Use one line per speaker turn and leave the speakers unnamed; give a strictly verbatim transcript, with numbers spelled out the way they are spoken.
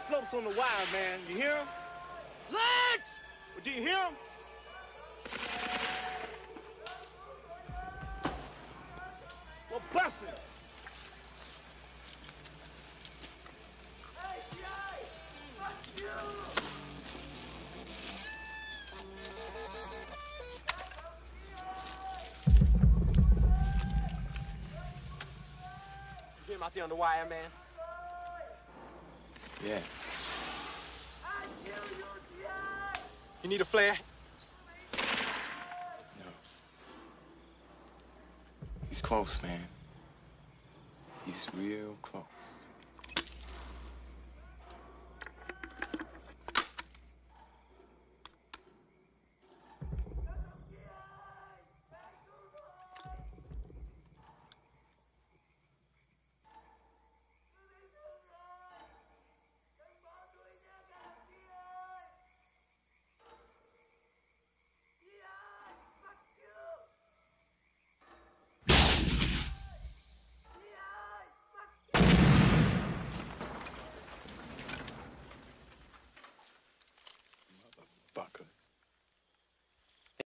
slopes on the wire, man. You hear him?
Lance!
Do you hear him? Well, bust it!
Hey, G I! Fuck you! You get him out there on the wire, man?
Yeah.
I kill you, G I!
You need a flare? No. He's close, man. He's real close.